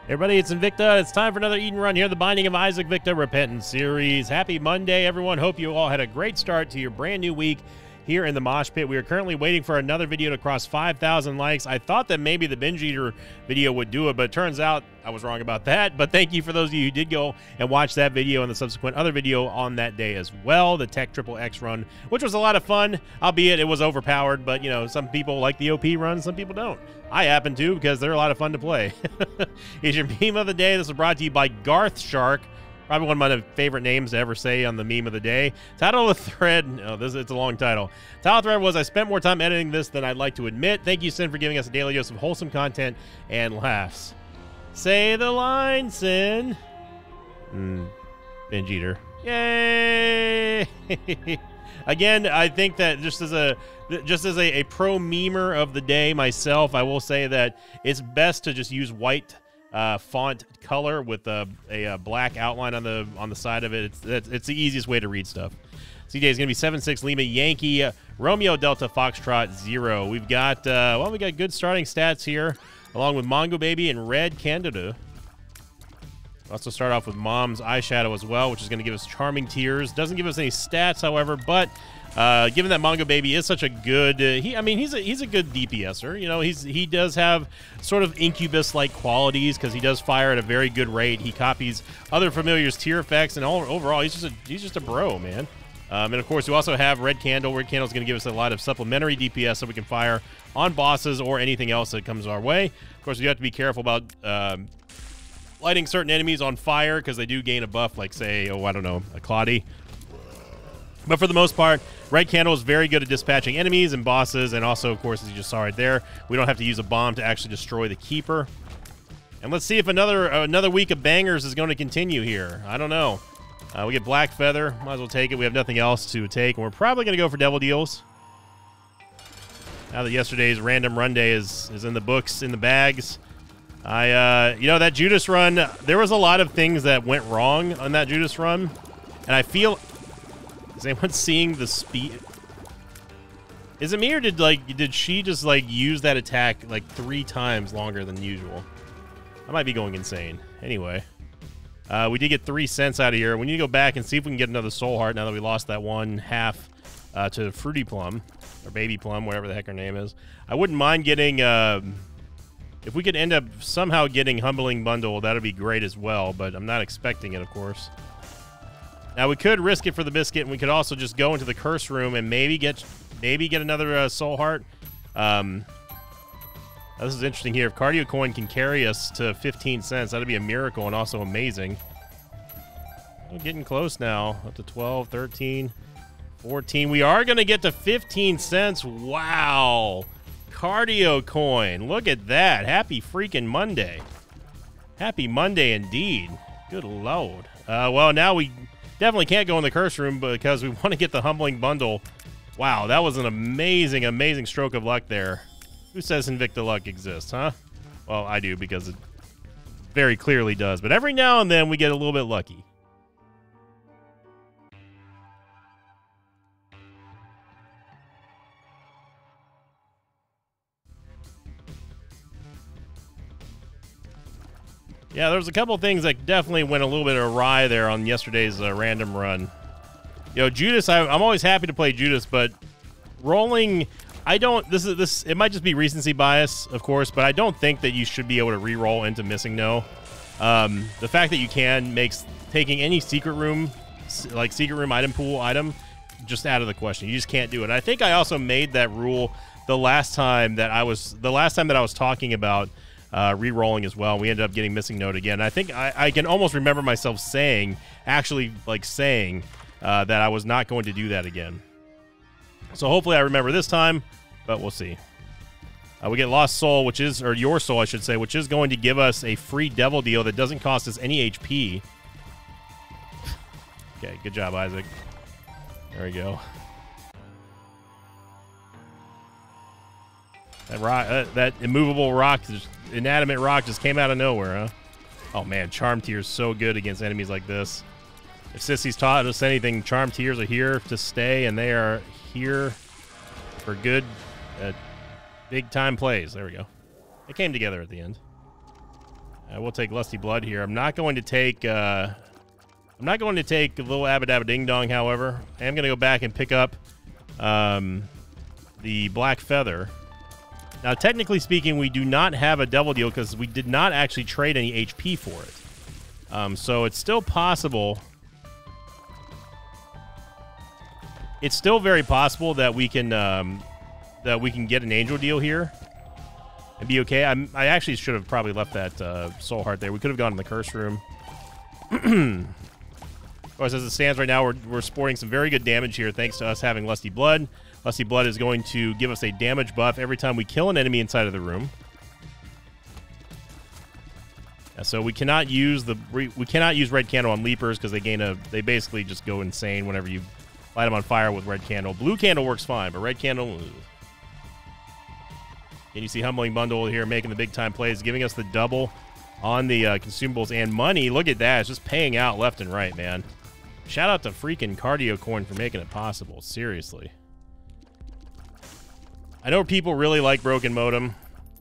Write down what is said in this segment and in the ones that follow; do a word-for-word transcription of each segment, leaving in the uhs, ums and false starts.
Everybody, it's Invicta. It's time for another Eat and Run here, the Binding of Isaac Victa Repentance series. Happy Monday, everyone. Hope you all had a great start to your brand new week here in the Mosh Pit. We are currently waiting for another video to cross five thousand likes. I thought that maybe the Binge Eater video would do it, but it turns out I was wrong about that. But thank you for those of you who did go and watch that video and the subsequent other video on that day as well, the Tech Triple X run, which was a lot of fun, albeit it was overpowered. But, you know, some people like the O P run, some people don't. I happen to, because they're a lot of fun to play. Here's your meme of the day. This is brought to you by Garth Shark. Probably one of my favorite names to ever say on the meme of the day. Title of the thread, no, this it's a long title. Title of the thread was, I spent more time editing this than I'd like to admit. Thank you, Sin, for giving us a daily dose of wholesome content and laughs. Say the line, Sin. Hmm. Binge Eater. Yay! Again, I think that just as a just as a, a pro memer of the day myself, I will say that it's best to just use white Uh, font color with a, a, a black outline on the on the side of it. It's, it's, it's the easiest way to read stuff. C J is going to be seven six Lima Yankee, uh, Romeo Delta Foxtrot zero. We've got, uh, well, we got good starting stats here, along with Mongo Baby and Red Candida. Also start off with Mom's Eyeshadow as well, which is going to give us Charming Tears. Doesn't give us any stats, however, but uh, given that Mongo Baby is such a good, uh, he, I mean, he's a he's a good D P S er. You know, he's he does have sort of Incubus-like qualities because he does fire at a very good rate. He copies other familiars' tier effects, and all, overall, he's just a he's just a bro, man. Um, and of course, we also have Red Candle. Red Candle is going to give us a lot of supplementary D P S so we can fire on bosses or anything else that comes our way. Of course, we have to be careful about Um, lighting certain enemies on fire because they do gain a buff, like, say, oh, I don't know, a Claudie. But for the most part, Red Candle is very good at dispatching enemies and bosses, and also, of course, as you just saw right there, we don't have to use a bomb to actually destroy the Keeper. And let's see if another uh, another week of bangers is going to continue here. I don't know. Uh, we get Black Feather. Might as well take it. We have nothing else to take, and we're probably going to go for Devil Deals. Now that yesterday's random run day is, is in the books, in the bags. I, uh, you know, that Judas run, there was a lot of things that went wrong on that Judas run, and I feel, is anyone seeing the speed? Is it me, or did, like, did she just, like, use that attack, like, three times longer than usual? I might be going insane. Anyway, uh, we did get three cents out of here. We need to go back and see if we can get another Soul Heart now that we lost that one half uh, to Fruity Plum, or Baby Plum, whatever the heck her name is. I wouldn't mind getting, uh... if we could end up somehow getting Humbling Bundle, that would be great as well, but I'm not expecting it, of course. Now, we could risk it for the biscuit, and we could also just go into the Curse Room and maybe get maybe get another uh, Soul Heart. Um, this is interesting here. If Cardio Coin can carry us to fifteen cents, that would be a miracle and also amazing. We're getting close now, up to twelve, thirteen, fourteen. We are going to get to fifteen cents. Wow. Cardio Coin. Look at that. Happy freaking Monday. Happy Monday indeed. Good Lord. Uh, well, now we definitely can't go in the Curse Room because we want to get the Humbling Bundle. Wow, that was an amazing, amazing stroke of luck there. Who says Invicta luck exists, huh? Well, I do because it very clearly does. But every now and then we get a little bit lucky. Yeah, there was a couple things that definitely went a little bit awry there on yesterday's uh, random run. You know, Judas, I, I'm always happy to play Judas, but rolling, I don't, this is, this, it might just be recency bias, of course, but I don't think that you should be able to re-roll into Missing No. Um, the fact that you can makes taking any secret room, like secret room item pool item, just out of the question. You just can't do it. I think I also made that rule the last time that I was, the last time that I was talking about Uh, re-rolling as well. We ended up getting Missing Note again. I think I, I can almost remember myself saying, actually like saying, uh, that I was not going to do that again. So hopefully I remember this time, but we'll see. Uh, we get Lost Soul, which is, or Your Soul, I should say, which is going to give us a free Devil Deal that doesn't cost us any H P. Okay, good job, Isaac. There we go. That rock, uh, that immovable rock, just, inanimate rock just came out of nowhere, huh? Oh man, Charm Tears so good against enemies like this. If Sissy's taught us anything, Charm Tears are here to stay, and they are here for good, uh, big time plays. There we go. It came together at the end. I will take Lusty Blood here. I'm not going to take... Uh, I'm not going to take Little Abba Dabba Ding Dong, however. I am going to go back and pick up um, the Black Feather. Now, technically speaking, we do not have a Devil Deal because we did not actually trade any H P for it. Um, so it's still possible... It's still very possible that we can um, that we can get an Angel Deal here and be okay. I'm, I actually should have probably left that uh, Soul Heart there. We could have gone in the Curse Room. Of course, as it stands right now, we're, we're sporting some very good damage here thanks to us having Lusty Blood. Lusty Blood is going to give us a damage buff every time we kill an enemy inside of the room. Yeah, so we cannot use the we cannot use Red Candle on Leapers because they gain a they basically just go insane whenever you light them on fire with Red Candle. Blue Candle works fine, but Red Candle... Ugh. And you see Humbling Bundle here making the big-time plays, giving us the double on the uh, consumables and money. Look at that. It's just paying out left and right, man. Shout out to freaking Cardio Coin for making it possible. Seriously. I know people really like Broken Modem.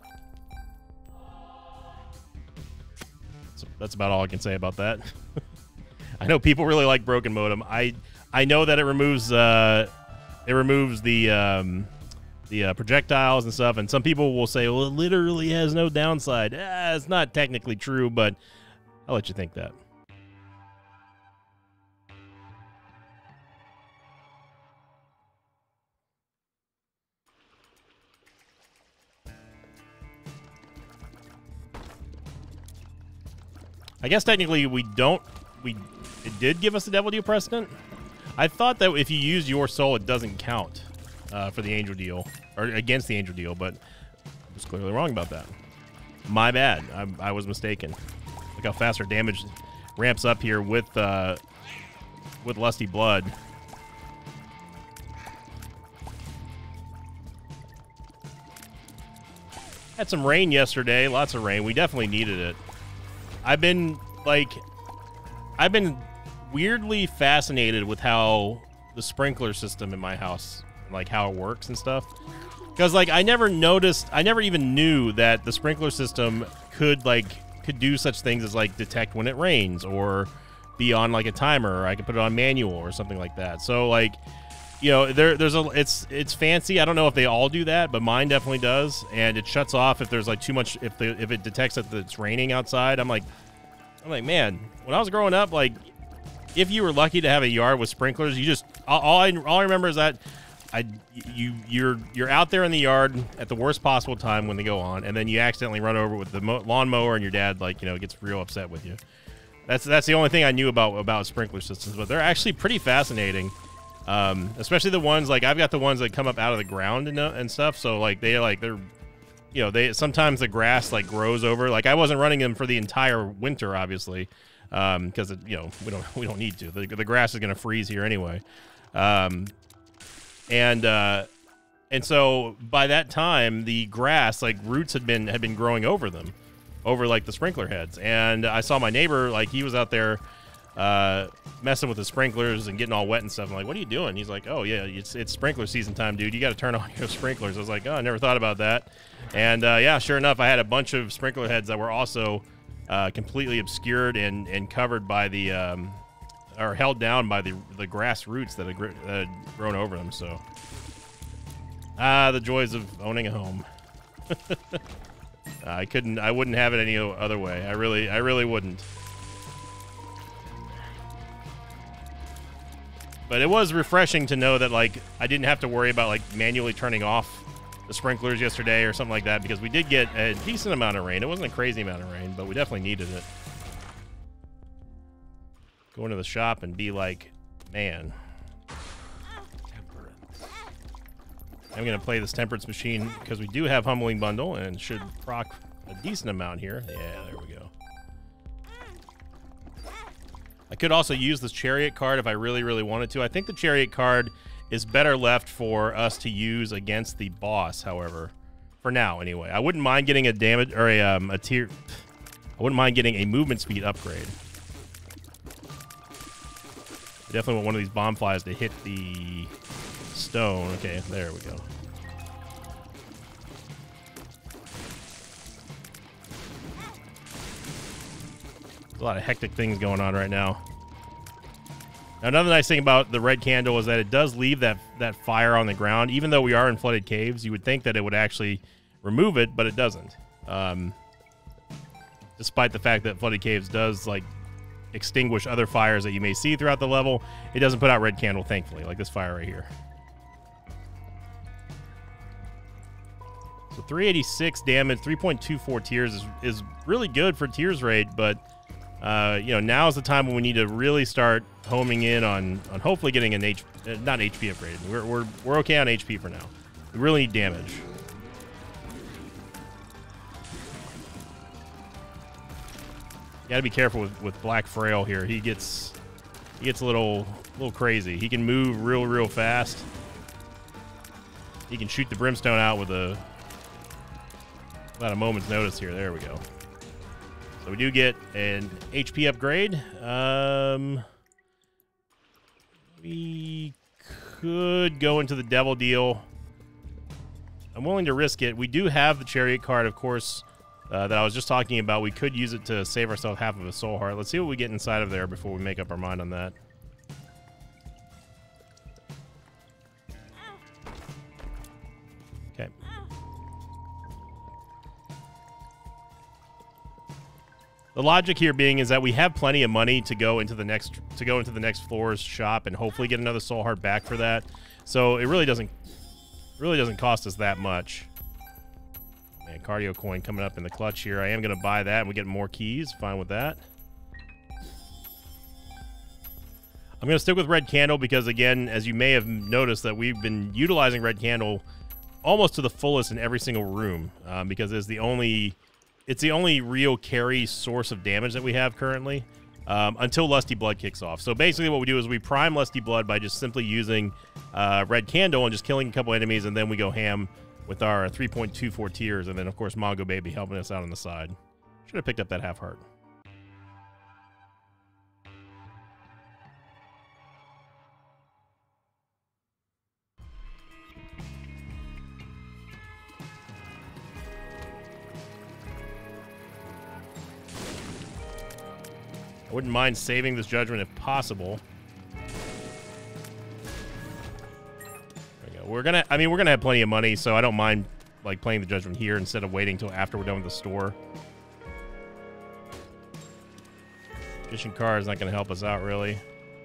So that's about all I can say about that. I know people really like Broken Modem. I I know that it removes uh, it removes the um, the uh, projectiles and stuff, and some people will say, well, it literally has no downside. Eh, it's not technically true, but I'll let you think that. I guess technically we don't, we, it did give us the Devil Deal precedent. I thought that if you use your soul, it doesn't count uh, for the Angel Deal, or against the Angel Deal, but I was clearly wrong about that. My bad, I, I was mistaken. Look how fast our damage ramps up here with, uh, with Lusty Blood. Had some rain yesterday, lots of rain. We definitely needed it. I've been, like, I've been weirdly fascinated with how the sprinkler system in my house, like, how it works and stuff. Because, like, I never noticed, I never even knew that the sprinkler system could, like, could do such things as, like, detect when it rains or be on, like, a timer, or I could put it on manual or something like that. So, like, you know, there, there's a, it's, it's fancy. I don't know if they all do that, but mine definitely does. And it shuts off if there's like too much, if the, if it detects that it's raining outside. I'm like, I'm like, man, when I was growing up, like, if you were lucky to have a yard with sprinklers, you just, all, all I, all I remember is that I, you, you're, you're out there in the yard at the worst possible time when they go on, and then you accidentally run over with the mo lawnmower, and your dad, like, you know, gets real upset with you. That's, that's the only thing I knew about, about sprinkler systems, but they're actually pretty fascinating. Um, especially the ones, like, I've got the ones that come up out of the ground and, uh, and stuff. So, like, they, like, they're, you know, they, sometimes the grass, like, grows over. Like, I wasn't running them for the entire winter, obviously, um, because, it, you know, we don't, we don't need to. The, the grass is going to freeze here anyway. Um, and, uh, and so by that time, the grass, like, roots had been, had been growing over them, over, like, the sprinkler heads. And I saw my neighbor, like, he was out there, uh messing with the sprinklers and getting all wet and stuff. I'm like, what are you doing? He's like, oh yeah, it's it's sprinkler season time, dude. You got to turn on your sprinklers. I was like, oh, I never thought about that. And uh yeah, sure enough, I had a bunch of sprinkler heads that were also uh completely obscured and and covered by the um or held down by the the grass roots that had, gr uh, grown over them. So ah the joys of owning a home. I couldn't I wouldn't have it any other way. I really I really wouldn't. But it was refreshing to know that, like, I didn't have to worry about, like, manually turning off the sprinklers yesterday or something like that, because we did get a decent amount of rain. It wasn't a crazy amount of rain, but we definitely needed it. Go into the shop and be like, man. I'm going to play this Temperance Machine because we do have Humbling Bundle and should proc a decent amount here. Yeah, there we go. I could also use this Chariot card if I really, really wanted to. I think the Chariot card is better left for us to use against the boss, however. For now, anyway. I wouldn't mind getting a damage, or a, um, a tier... I wouldn't mind getting a movement speed upgrade. I definitely want one of these bomb flies to hit the stone. Okay, there we go. a lot of hectic things going on right now. Now, another nice thing about the red candle is that it does leave that, that fire on the ground. Even though we are in flooded caves, you would think that it would actually remove it, but it doesn't. Um, despite the fact that flooded caves does, like, extinguish other fires that you may see throughout the level, it doesn't put out red candle, thankfully, like this fire right here. So three eighty-six damage, three point two four tears is, is really good for tears rate, but uh, you know, now is the time when we need to really start homing in on on hopefully getting an H, uh, not H P upgrade. We're we're we're okay on H P for now. We really need damage. You gotta be careful with, with Black Frail here. He gets he gets a little little crazy. He can move real real fast. He can shoot the brimstone out with a about a moment's notice here. There we go. So we do get an H P upgrade. Um, we could go into the Devil Deal. I'm willing to risk it. We do have the Chariot card, of course, uh, that I was just talking about. We could use it to save ourselves half of a soul heart. Let's see what we get inside of there before we make up our mind on that. Okay. The logic here being is that we have plenty of money to go into the next to go into the next floor's shop and hopefully get another soul heart back for that. So it really doesn't really doesn't cost us that much. Man, cardio coin coming up in the clutch here. I am going to buy that and we get more keys. Fine with that. I'm going to stick with red candle because, again, as you may have noticed, that we've been utilizing red candle almost to the fullest in every single room um, because it's the only it's the only real carry source of damage that we have currently um, until Lusty Blood kicks off. So basically what we do is we prime Lusty Blood by just simply using uh, red candle and just killing a couple enemies, and then we go ham with our three point two four tiers, and then of course Mongo Baby helping us out on the side. Should have picked up that half heart. I wouldn't mind saving this judgment if possible. There we go. We're gonna, I mean, we're gonna have plenty of money, so I don't mind like playing the judgment here instead of waiting until after we're done with the store. Magician card is not gonna help us out really.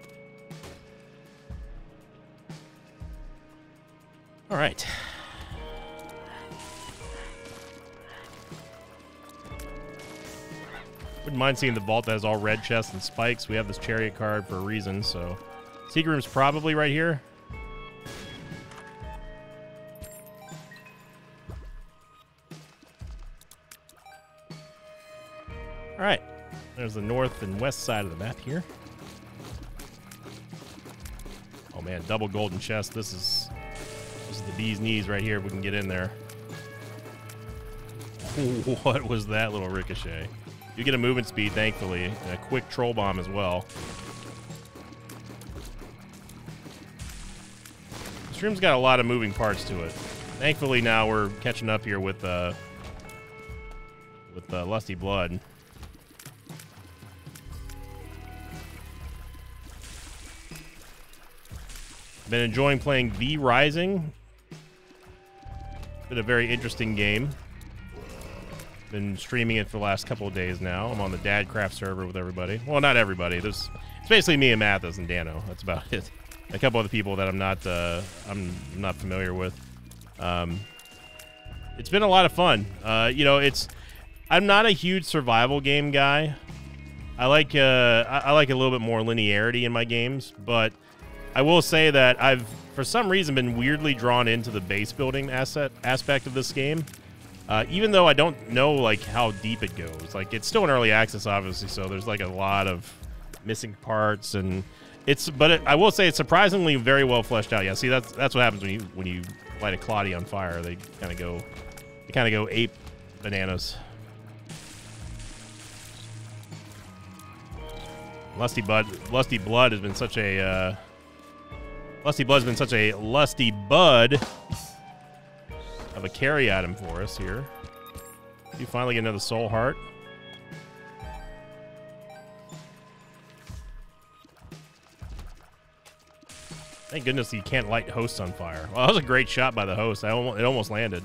All right. Wouldn't mind seeing the vault that has all red chests and spikes. We have this Chariot card for a reason, so secret room's probably right here. All right, there's the north and west side of the map here. Oh man, double golden chest. This is this is the bee's knees right here. If we can get in there. What was that little ricochet? You get a movement speed, thankfully, and a quick troll bomb as well. This room's got a lot of moving parts to it. Thankfully, now we're catching up here with uh, with uh, Lusty Blood. Been enjoying playing V Rising. Been a very interesting game. Been streaming it for the last couple of days now. I'm on the Dadcraft server with everybody. Well, not everybody. There's it's basically me and Mathis and Dano. That's about it. A couple other people that I'm not uh, I'm not familiar with. Um, it's been a lot of fun. Uh, you know, it's I'm not a huge survival game guy. I like uh, I, I like a little bit more linearity in my games, but I will say that I've for some reason been weirdly drawn into the base building asset aspect of this game. Uh, even though I don't know like how deep it goes, like it's still in early access, obviously. So there's like a lot of missing parts, and it's. But it, I will say it's surprisingly very well fleshed out. Yeah, see that's that's what happens when you when you light a Claudia on fire. They kind of go, they kind of go ape bananas. Lusty Blood, Lusty Blood has been such a. Uh, Lusty Blood's been such a lusty bud. Of a carry item for us here. You finally get another soul heart. Thank goodness you can't light hosts on fire. Well, that was a great shot by the host. I almost, it almost landed.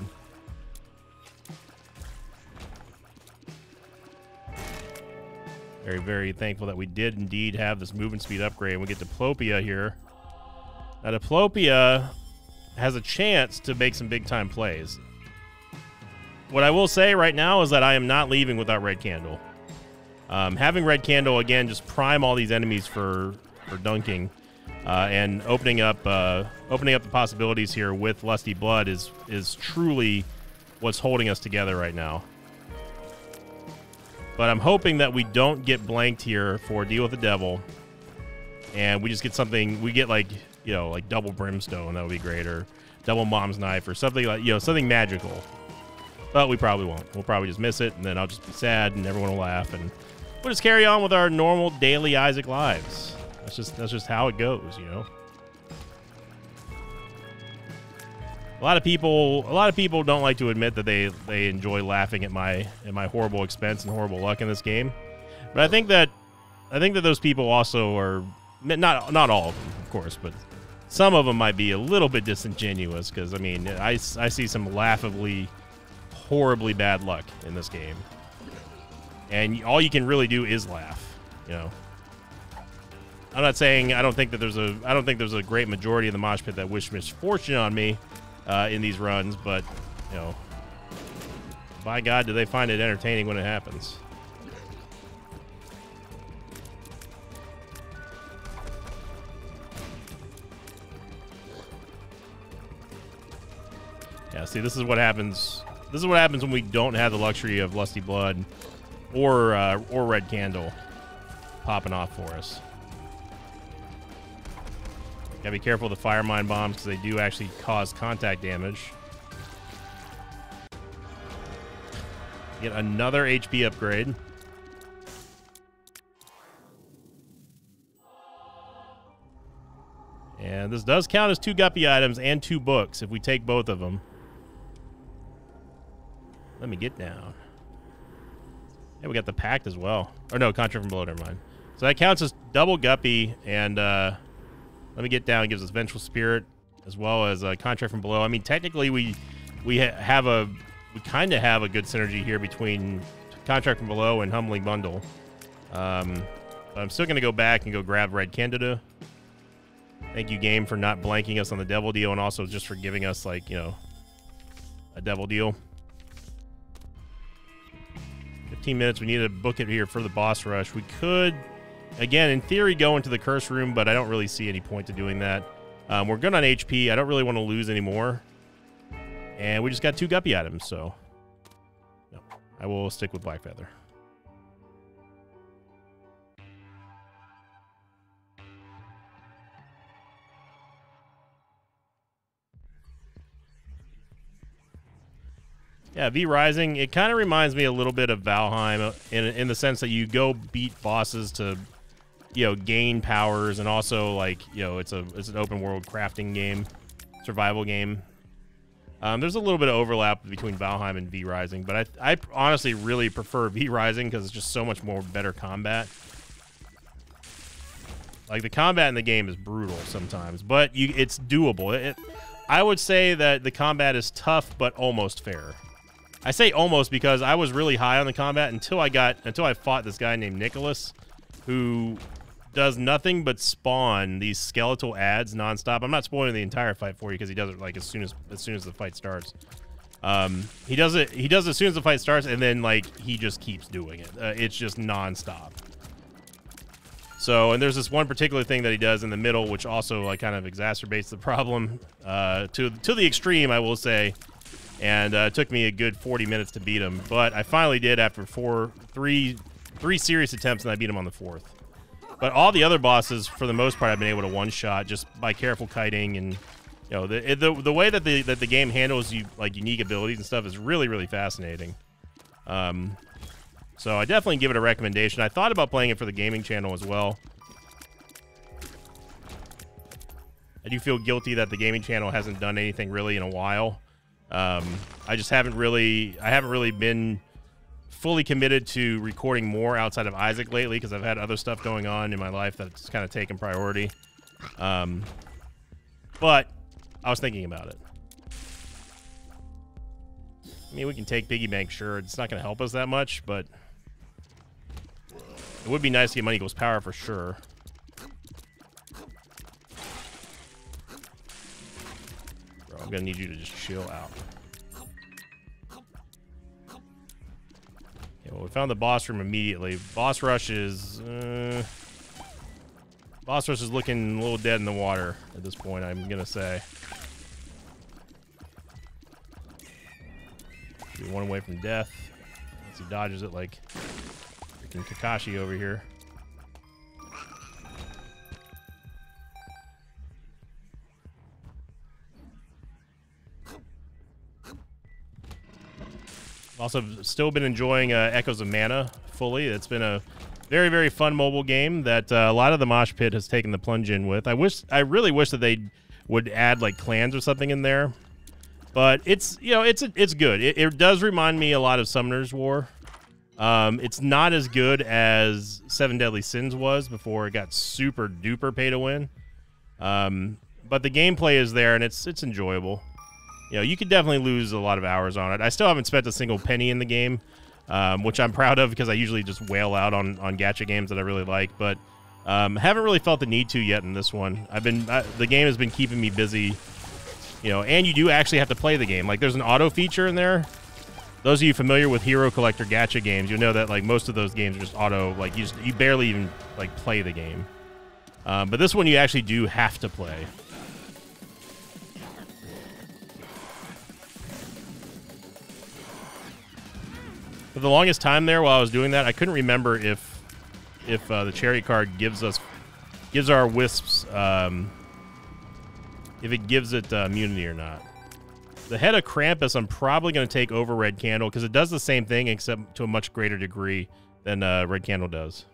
Very, very thankful that we did indeed have this movement speed upgrade. And we get Diplopia here. Now, Diplopia has a chance to make some big-time plays. What I will say right now is that I am not leaving without Red Candle. Um, having Red Candle, again, just prime all these enemies for, for dunking. Uh, and opening up uh, opening up the possibilities here with Lusty Blood is is truly what's holding us together right now. But I'm hoping that we don't get blanked here for Deal with the Devil, and we just get something. We get like you know like double Brimstone. That would be great, or double Mom's Knife, or something like you know something magical. But we probably won't. We'll probably just miss it, and then I'll just be sad, and everyone will laugh, and we'll just carry on with our normal daily Isaac lives. That's just that's just how it goes, you know. A lot of people a lot of people don't like to admit that they they enjoy laughing at my at my horrible expense and horrible luck in this game. But I think that I think that those people also are not not all of them, of course, but some of them might be a little bit disingenuous because I mean, I I see some laughably horribly bad luck in this game. And all you can really do is laugh, you know. I'm not saying I don't think that there's a I don't think there's a great majority of the mosh pit that wish misfortune on me uh, in these runs, but you know, by God, do they find it entertaining when it happens? Yeah, see, this is what happens. This is what happens when we don't have the luxury of Lusty Blood or uh, or Red Candle popping off for us. Gotta be careful of the fire mine bombs because they do actually cause contact damage. Get another H P upgrade. And this does count as two Guppy items and two books if we take both of them. Let me get down. Yeah, we got the Pact as well. Or no, Contract from Below, never mind. So that counts as double Guppy and... Uh, Let me get down. It gives us Vengeful Spirit as well as a Contract from Below. I mean, technically, we we ha have a we kind of have a good synergy here between Contract from Below and Humbling Bundle. Um, but I'm still going to go back and go grab Red Candida. Thank you, game, for not blanking us on the Devil Deal and also just for giving us like you know a Devil Deal. fifteen minutes. We need to book it here for the boss rush. We could. Again, in theory, go into the curse room, but I don't really see any point to doing that. Um, we're good on H P. I don't really want to lose anymore. And we just got two Guppy items, so no, I will stick with Black Feather. Yeah, V Rising, it kind of reminds me a little bit of Valheim in, in the sense that you go beat bosses to... you know, gain powers, and also like you know, it's a it's an open world crafting game, survival game. Um, there's a little bit of overlap between Valheim and V Rising, but I I honestly really prefer V Rising because it's just so much more better combat. Like the combat in the game is brutal sometimes, but you it's doable. It, I would say that the combat is tough but almost fair. I say almost because I was really high on the combat until I got until I fought this guy named Nicholas, who does nothing but spawn these skeletal ads nonstop. I'm not spoiling the entire fight for you because he does it like as soon as as soon as the fight starts. Um, he does it. He does it as soon as the fight starts, and then like he just keeps doing it. Uh, it's just nonstop. So, and there's this one particular thing that he does in the middle, which also like kind of exacerbates the problem uh, to to the extreme, I will say. And uh, it took me a good forty minutes to beat him, but I finally did after four, three, three serious attempts, and I beat him on the fourth. But all the other bosses, for the most part, I've been able to one-shot just by careful kiting, and you know the the the way that the that the game handles you like unique abilities and stuff is really really fascinating. Um, so I definitely give it a recommendation. I thought about playing it for the gaming channel as well. I do feel guilty that the gaming channel hasn't done anything really in a while. Um, I just haven't really I haven't really been fully committed to recording more outside of Isaac lately because I've had other stuff going on in my life that's kind of taken priority. Um, But I was thinking about it. I mean, we can take piggy bank, sure. It's not going to help us that much, but it would be nice to get money equals power for sure. Bro, I'm going to need you to just chill out. Okay, well, we found the boss room immediately. Boss rush is... Uh, boss rush is looking a little dead in the water at this point, I'm going to say. Should be one away from death. Once he dodges it like freaking Kakashi over here. Also, still been enjoying uh, Echoes of Mana fully. It's been a very, very fun mobile game that uh, a lot of the Mosh Pit has taken the plunge in with. I wish, I really wish that they would add like clans or something in there. But it's, you know, it's it's good. It, it does remind me a lot of Summoner's War. Um, it's not as good as Seven Deadly Sins was before it got super duper pay to win. Um, but the gameplay is there and it's it's enjoyable. You know, you could definitely lose a lot of hours on it. I still haven't spent a single penny in the game, um, which I'm proud of because I usually just wail out on on gacha games that I really like. But um, haven't really felt the need to yet in this one. I've been I, the game has been keeping me busy. You know, and you do actually have to play the game. Like, there's an auto feature in there. Those of you familiar with Hero Collector gacha games, you know that like most of those games are just auto. Like, you just, you barely even like play the game. Um, but this one you actually do have to play. For the longest time there, while I was doing that, I couldn't remember if if uh, the Chariot card gives us gives our wisps. Um, If it gives it uh, immunity or not. The head of Krampus, I'm probably going to take over Red Candle because it does the same thing except to a much greater degree than uh, Red Candle does.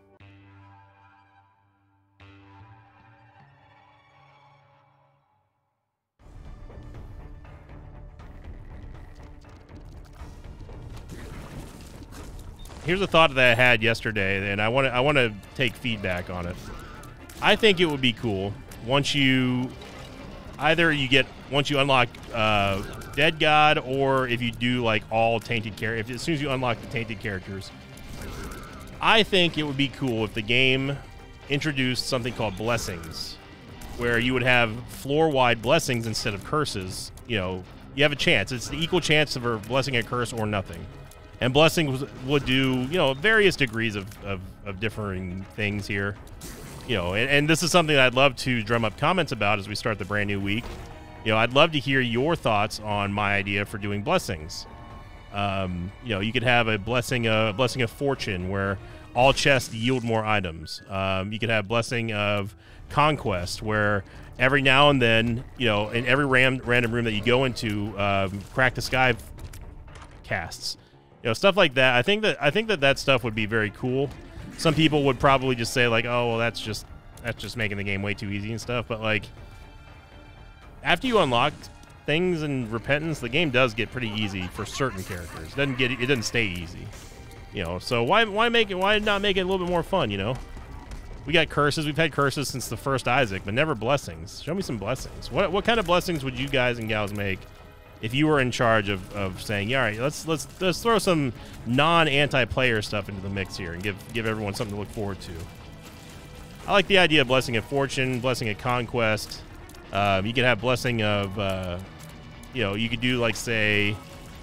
Here's a thought that I had yesterday, and I want to I want to take feedback on it. I think it would be cool once you. Either you get, once you unlock uh, Dead God, or if you do like all tainted characters, as soon as you unlock the tainted characters, I think it would be cool if the game introduced something called blessings, where you would have floor-wide blessings instead of curses. You know, you have a chance. It's the equal chance of a blessing, a curse, or nothing. And blessings would do, you know, various degrees of, of, of differing things here. You know, and, and this is something that I'd love to drum up comments about as we start the brand new week. You know, I'd love to hear your thoughts on my idea for doing blessings. Um, you know, you could have a blessing, a blessing of fortune where all chests yield more items. Um, you could have blessing of conquest where every now and then, you know, in every ram, random room that you go into, um, crack the sky casts. You know, stuff like that. I think that I think that that stuff would be very cool. Some people would probably just say like, oh, well, that's just that's just making the game way too easy and stuff. But like, after you unlock things in Repentance, the game does get pretty easy for certain characters. It doesn't get it doesn't stay easy, you know. So why why make it why not make it a little bit more fun? You know, we got curses. We've had curses since the first Isaac, but never blessings. Show me some blessings. What what kind of blessings would you guys and gals make if you were in charge of, of saying, yeah, all right, let's let's let's throw some non-anti-player stuff into the mix here and give give everyone something to look forward to. I like the idea of blessing of fortune, blessing of conquest. Um, you could have blessing of, uh, you know, you could do like say,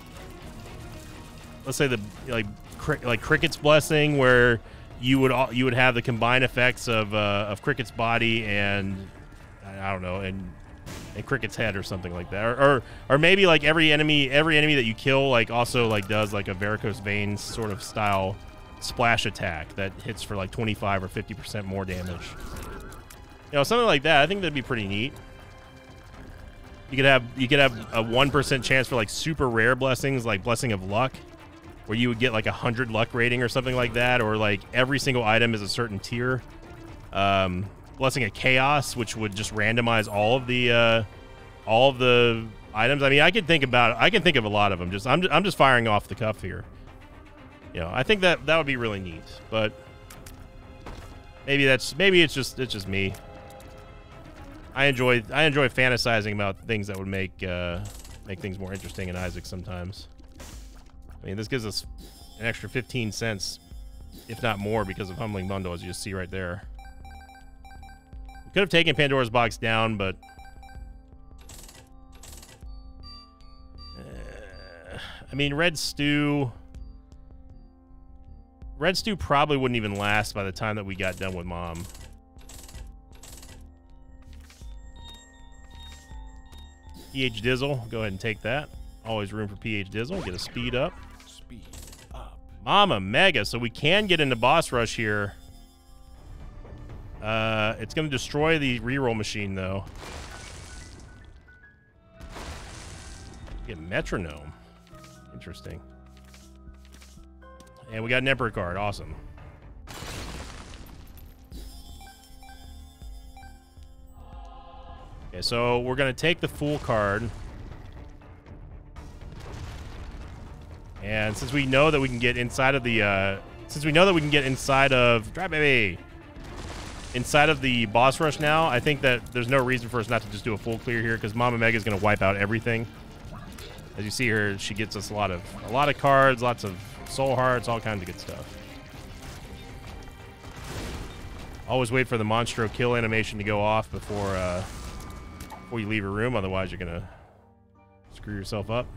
let's say the like cri like Cricket's blessing, where you would you would have the combined effects of uh, of Cricket's body and I don't know and. and Cricket's head or something like that, or, or or maybe like every enemy every enemy that you kill like also like does like a varicose veins sort of style splash attack that hits for like twenty-five or fifty percent more damage. You know, something like that. I think that'd be pretty neat. You could have you could have a one percent chance for like super rare blessings, like Blessing of Luck, where you would get like a hundred luck rating or something like that, or like every single item is a certain tier. Um, Blessing of Chaos, which would just randomize all of the uh, all of the items. I mean, I can think about I can think of a lot of them. Just I'm I'm just firing off the cuff here. You know, I think that that would be really neat, but maybe that's maybe it's just it's just me. I enjoy I enjoy fantasizing about things that would make uh, make things more interesting in Isaac sometimes. I mean, this gives us an extra fifteen cents, if not more, because of Humbling Bundle, as you just see right there. We could have taken Pandora's Box down, but uh, I mean, Red Stew. Red Stew probably wouldn't even last by the time that we got done with Mom. P H Dizzle, go ahead and take that. Always room for P H Dizzle. Get a speed up. Speed up. Mama Mega, so we can get into boss rush here. Uh, it's going to destroy the reroll machine, though. Get Metronome. Interesting. And we got an Emperor card. Awesome. Okay, so we're going to take the Fool card. And since we know that we can get inside of the... Uh, since we know that we can get inside of... Dry Baby! Inside of the boss rush now, I think that there's no reason for us not to just do a full clear here, because Mama Mega is going to wipe out everything. As you see here, she gets us a lot of a lot of cards, lots of soul hearts, all kinds of good stuff. Always wait for the Monstro kill animation to go off before uh, before you leave a room, otherwise you're gonna screw yourself up.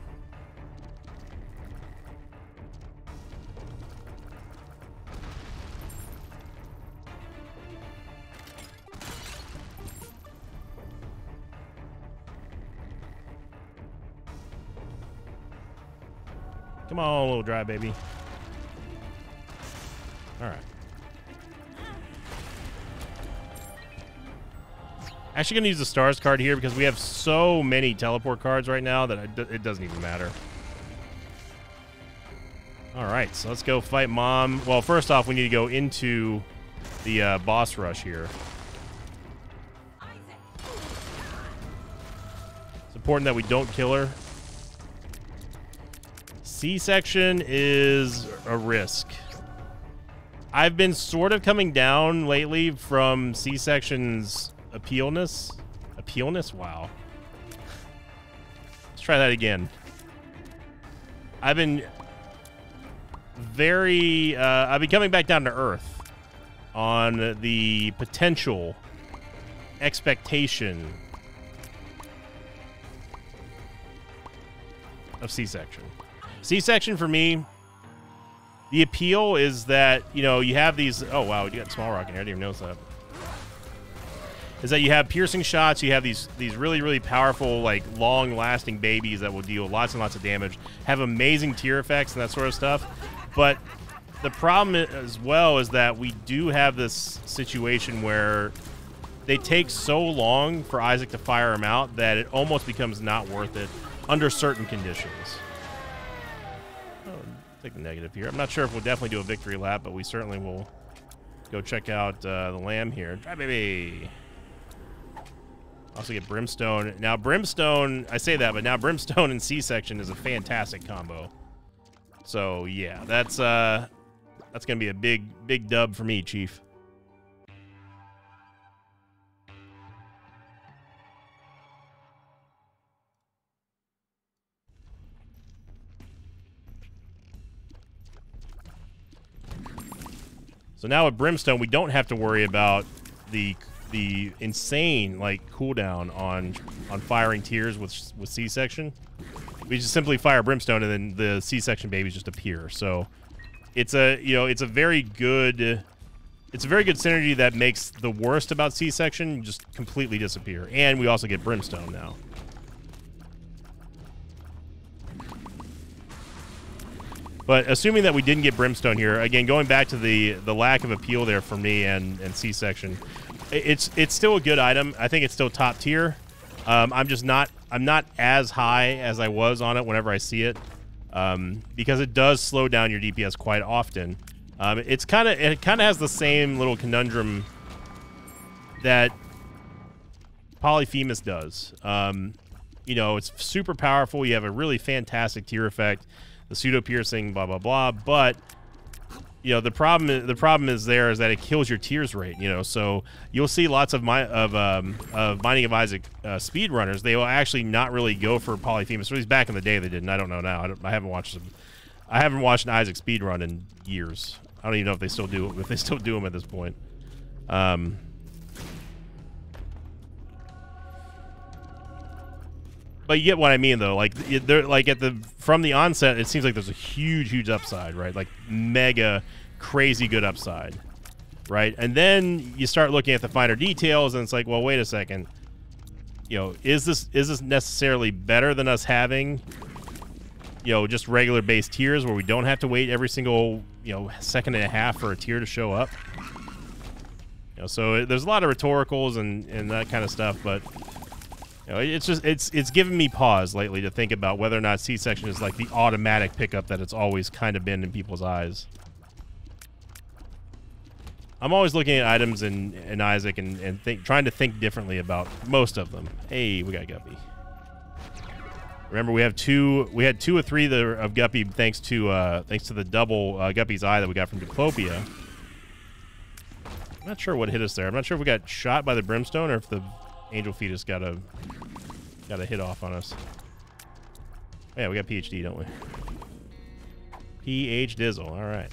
Come on, little Dry Baby. All right. Actually going to use the Stars card here because we have so many teleport cards right now that it doesn't even matter. All right, so let's go fight Mom. Well, first off, we need to go into the uh, boss rush here. It's important that we don't kill her. C-section is a risk. I've been sort of coming down lately from C-section's appealness. Appealness? Wow. Let's try that again. I've been very... Uh, I've been coming back down to earth on the potential expectation of C-section. C-section for me, the appeal is that, you know, you have these... Oh, wow, you got Small Rock in here. I didn't even notice that. Is that you have piercing shots, you have these these really, really powerful, like, long-lasting babies that will deal lots and lots of damage, have amazing tier effects and that sort of stuff. But the problem as well is that we do have this situation where they take so long for Isaac to fire them out that it almost becomes not worth it under certain conditions. Take the negative here. I'm not sure if we'll definitely do a victory lap, but we certainly will go check out uh, the Lamb here. Dry Baby. Also get Brimstone. Now, Brimstone, I say that, but now Brimstone and C-section is a fantastic combo. So, yeah, that's uh, that's going to be a big, big dub for me, Chief. So now with Brimstone, we don't have to worry about the the insane like cooldown on on firing tiers with with C-section. We just simply fire Brimstone, and then the C-section babies just appear. So it's a you know it's a very good it's a very good synergy that makes the worst about C-section just completely disappear. And we also get Brimstone now. But assuming that we didn't get Brimstone here, again, going back to the the lack of appeal there for me and, and C-section, it's it's still a good item. I think it's still top tier. Um, I'm just not I'm not as high as I was on it whenever I see it, um, because it does slow down your D P S quite often. Um, it's kind of it kind of has the same little conundrum that Polyphemus does. Um, you know, it's super powerful. You have a really fantastic tier effect. The pseudo piercing, blah blah blah, but you know, the problem is, the problem is there is that it kills your tears rate, you know, so you'll see lots of my of um of Binding of Isaac uh, speedrunners. They will actually not really go for Polyphemus. At least back in the day they didn't. I don't know now. I, don't, I haven't watched them. I haven't watched an Isaac speedrun in years. I don't even know if they still do it, if they still do them at this point. Um But you get what I mean, though. Like, they're like at the from the onset, it seems like there's a huge, huge upside, right? Like mega, crazy good upside, right? And then you start looking at the finer details, and it's like, well, wait a second. You know, is this is this necessarily better than us having, you know, just regular base tiers where we don't have to wait every single, you know, second and a half for a tier to show up? You know, so there's a lot of rhetoricals and and that kind of stuff, but. You know, it's just it's it's given me pause lately to think about whether or not C-section is like the automatic pickup that it's always kind of been in people's eyes. I'm always looking at items in, in Isaac and, and think, trying to think differently about most of them. Hey, we got Guppy. Remember, we have two. We had two or three that are of Guppy thanks to uh, thanks to the double uh, Guppy's eye that we got from Diplopia. I'm not sure what hit us there. I'm not sure if we got shot by the brimstone or if the Angel Fetus got a got a hit off on us. Oh, yeah, we got P H D, don't we? P H Dizzle. All right.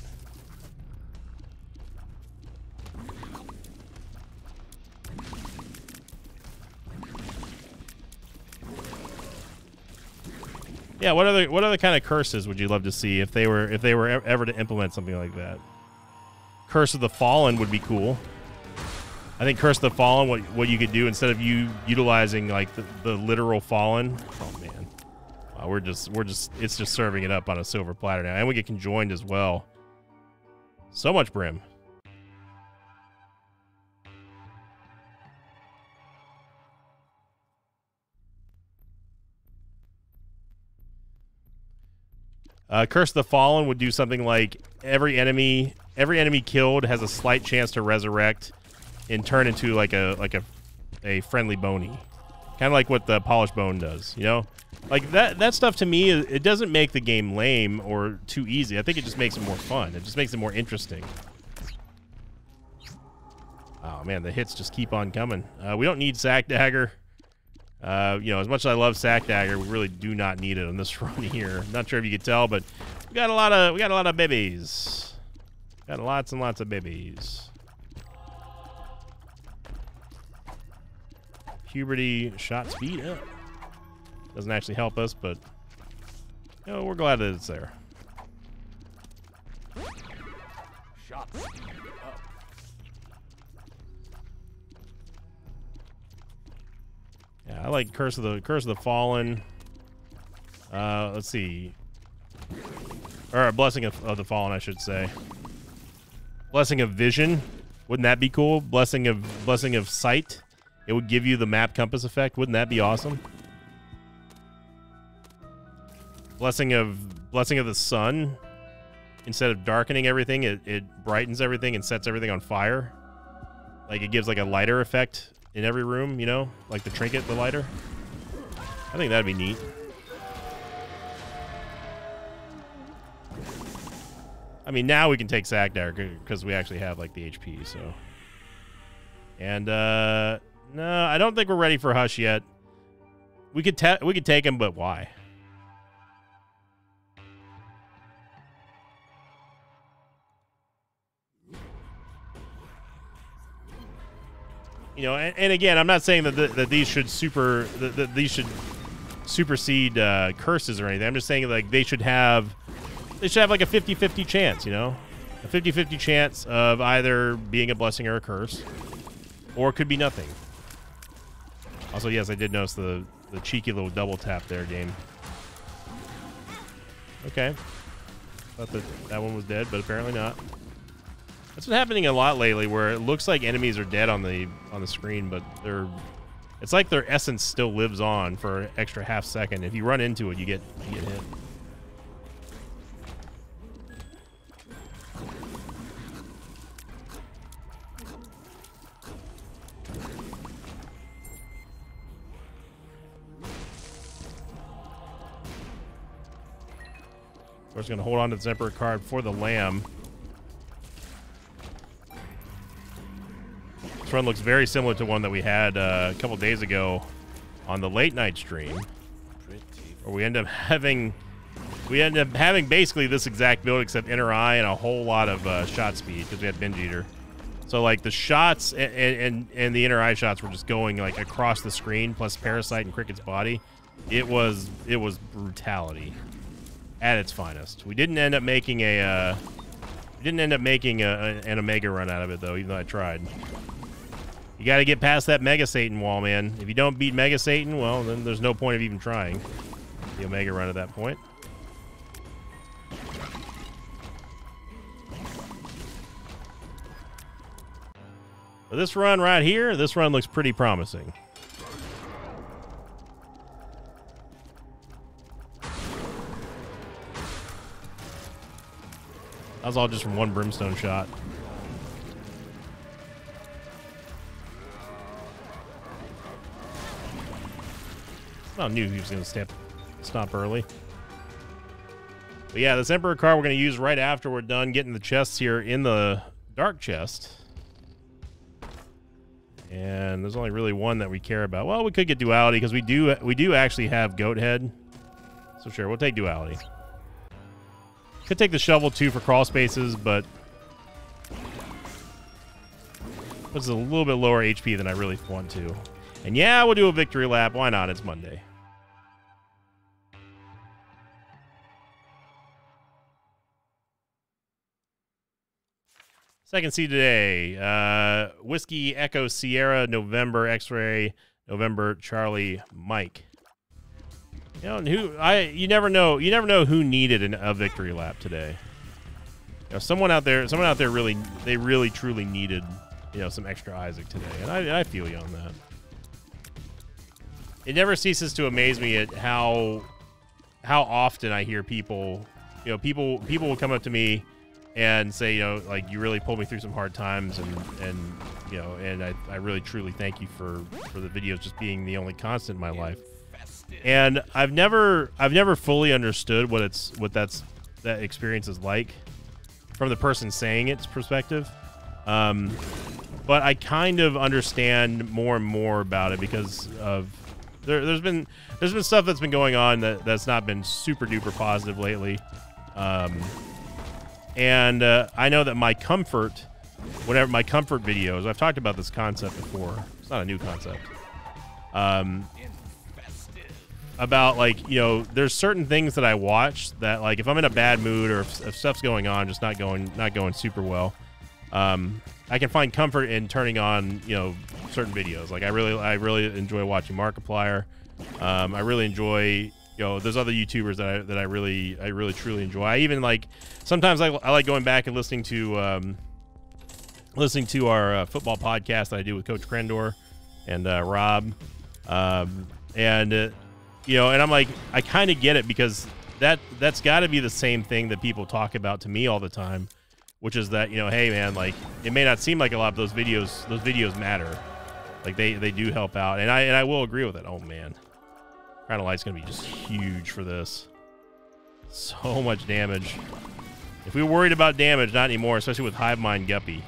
Yeah. What other what other kind of curses would you love to see if they were if they were ever to implement something like that? Curse of the Fallen would be cool. I think Curse of the Fallen, what what you could do instead of you utilizing like the, the literal Fallen. Oh man, wow, we're just we're just it's just serving it up on a silver platter now, and we get conjoined as well. So much brim. Uh, Curse of the Fallen would do something like every enemy every enemy killed has a slight chance to resurrect and turn into like a like a a friendly bony, kind of like what the polished bone does, you know, like that that stuff to me, it doesn't make the game lame or too easy. I think it just makes it more fun. It just makes it more interesting. Oh man, the hits just keep on coming. Uh, we don't need Sack Dagger. Uh, you know, as much as I love Sack Dagger, we really do not need it on this run here. Not sure if you could tell, but we got a lot of we got a lot of babies. Got lots and lots of babies. Puberty shot speed up. Doesn't actually help us, but you know, we're glad that it's there. Shot speed up. Yeah, I like Curse of the Curse of the Fallen. Uh, let's see, or Blessing of, of the Fallen, I should say. Blessing of Vision, wouldn't that be cool? Blessing of Blessing of Sight. It would give you the map compass effect. Wouldn't that be awesome? Blessing of Blessing of the Sun. Instead of darkening everything, it, it brightens everything and sets everything on fire. Like it gives like a lighter effect in every room, you know? Like the trinket, the lighter. I think that'd be neat. I mean, now we can take Sack Dagger because we actually have like the H P, so. And uh no, I don't think we're ready for Hush yet. We could ta we could take him, but why? You know, and, and again, I'm not saying that the, that these should super that, that these should supersede uh, curses or anything. I'm just saying like they should have they should have like a fifty fifty chance. You know, a fifty fifty chance of either being a blessing or a curse, or it could be nothing. Also, yes, I did notice the, the cheeky little double tap there, game. Okay. Thought that that one was dead, but apparently not. That's been happening a lot lately, where it looks like enemies are dead on the on the screen, but they're it's like their essence still lives on for an extra half second. If you run into it, you get you get hit. We're just going to hold on to the Emperor card for the Lamb. run looks very similar to one that we had uh, a couple days ago on the late night stream, where we end up having we end up having basically this exact build except inner eye and a whole lot of uh, shot speed because we had binge eater. So like the shots and, and and the inner eye shots were just going like across the screen, plus Parasite and Cricket's body. It was it was brutality at its finest. We didn't end up making a uh, we didn't end up making a, an Omega run out of it though, even though I tried. You got to get past that Mega Satan wall, man. If you don't beat Mega Satan, well, then there's no point of even trying the Omega run at that point. But this run right here, this run looks pretty promising. That was all just from one brimstone shot. I knew he was going to step, stop early. But yeah, this Emperor card we're going to use right after we're done getting the chests here in the dark chest. And there's only really one that we care about. Well, we could get duality because we do we do actually have goat head. So sure, we'll take duality. Could take the shovel too for crawl spaces, but it's a little bit lower H P than I really want to. And yeah, we'll do a victory lap. Why not? It's Monday. Second seed today, uh, Whiskey Echo Sierra November X-Ray November Charlie Mike. You know who I you never know you never know who needed an, a victory lap today. You know, someone out there someone out there really they really truly needed you know some extra Isaac today, and I I feel you on that. It never ceases to amaze me at how how often I hear people you know people people will come up to me and say, you know, like, you really pulled me through some hard times, and, and you know, and I, I really, truly thank you for, for the videos just being the only constant in my life. And I've never, I've never fully understood what it's, what that's, that experience is like from the person saying its perspective. Um, but I kind of understand more and more about it because of, there, there's been, there's been stuff that's been going on that, that's not been super duper positive lately. Um, And uh, I know that my comfort, whenever my comfort videos, I've talked about this concept before. It's not a new concept. Um, about like, you know, there's certain things that I watch that like if I'm in a bad mood or if, if stuff's going on, just not going, not going super well, um, I can find comfort in turning on, you know, certain videos. Like I really, I really enjoy watching Markiplier. Um, I really enjoy. You know, there's other YouTubers that I that I really I really truly enjoy. I even like sometimes I, I like going back and listening to um, listening to our uh, football podcast that I do with Coach Crendor and uh, Rob, um, and uh, you know, and I'm like I kind of get it because that that's got to be the same thing that people talk about to me all the time, which is that you know, hey man, like it may not seem like a lot, but those videos those videos matter, like they they do help out, and I and I will agree with it. Oh man. Crown of Light's going to be just huge for this. So much damage. If we were worried about damage, not anymore, especially with Hive Mind Guppy.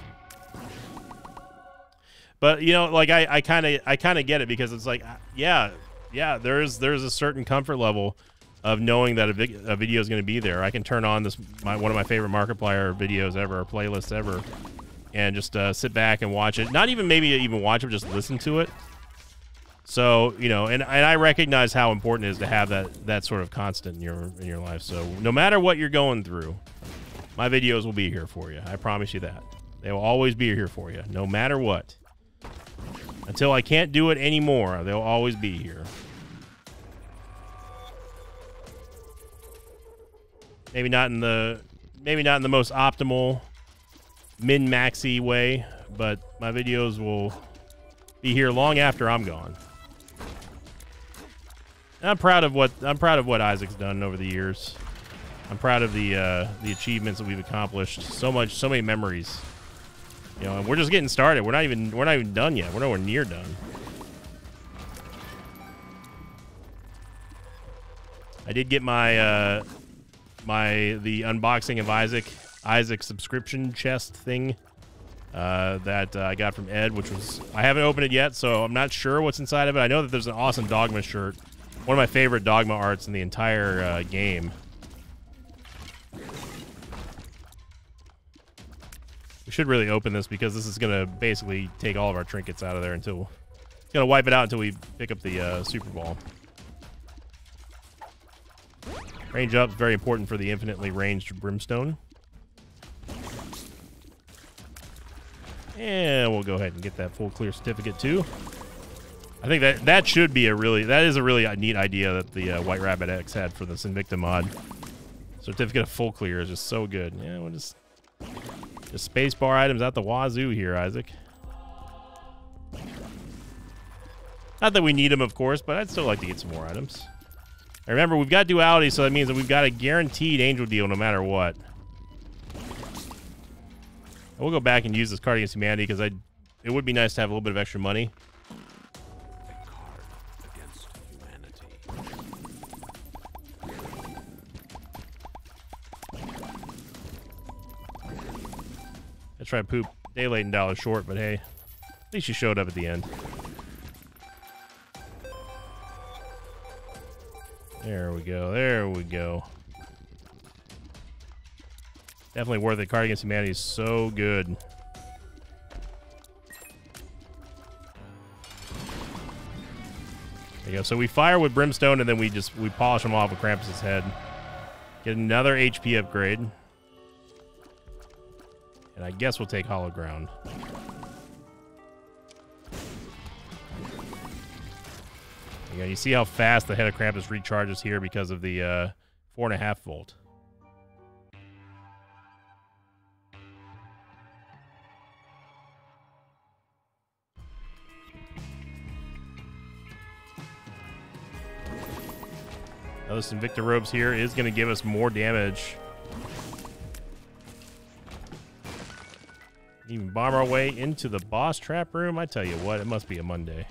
But, you know, like, I, I kind of I kind of get it because it's like, yeah, yeah, there's there's a certain comfort level of knowing that a, vi a video is going to be there. I can turn on this my one of my favorite Markiplier videos ever, or playlists ever, and just uh, sit back and watch it. Not even maybe even watch it, just listen to it. So, you know, and, and I recognize how important it is to have that, that sort of constant in your in your life. So no matter what you're going through, my videos will be here for you. I promise you that. They will always be here for you, no matter what. Until I can't do it anymore, they'll always be here. Maybe not in the maybe not in the most optimal min-maxy way, but my videos will be here long after I'm gone. And I'm proud of what I'm proud of what Isaac's done over the years. I'm proud of the uh, the achievements that we've accomplished. So much, so many memories. You know, and we're just getting started. We're not even we're not even done yet. We're nowhere near done. I did get my uh, my the unboxing of Isaac Isaac subscription chest thing uh, that uh, I got from Ed, which was, I haven't opened it yet, so I'm not sure what's inside of it. I know that there's an awesome Dogma shirt. One of my favorite Dogma arts in the entire uh, game. We should really open this because this is going to basically take all of our trinkets out of there until... It's going to wipe it out until we pick up the uh, Super Ball. Range up is very important for the infinitely ranged Brimstone. And we'll go ahead and get that full clear certificate too. I think that that should be a really, that is a really neat idea that the uh, White Rabbit X had for this Invicta mod. Certificate of full clear is just so good. Yeah, we'll just, just spacebar items out the wazoo here, Isaac. Not that we need them, of course, but I'd still like to get some more items. And remember, we've got duality, so that means that we've got a guaranteed angel deal no matter what. I will go back and use this card against humanity because I, it would be nice to have a little bit of extra money. A card against humanity. I tried to poop day late and dollar short, but hey, at least you showed up at the end. There we go. There we go. Definitely worth it. Card against humanity is so good. There you go. So we fire with Brimstone, and then we just we polish them off with Krampus's head. Get another H P upgrade. And I guess we'll take Hollow Ground. Yeah, you see how fast the head of Krampus recharges here because of the uh, four and a half volt. Now this Invicta Robes here is going to give us more damage. Even bomb our way into the boss trap room. I tell you what, it must be a Monday.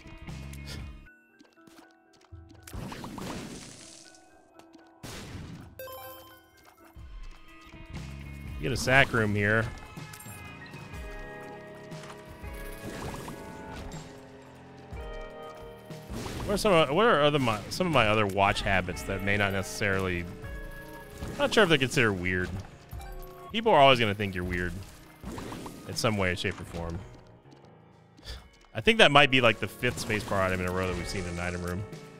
Get a sack room here. What are some of, what are other my, some of my other watch habits that may not necessarily, I'm not sure if they're considered weird. People are always going to think you're weird in some way, shape, or form. I think that might be like the fifth spacebar item in a row that we've seen in an item room.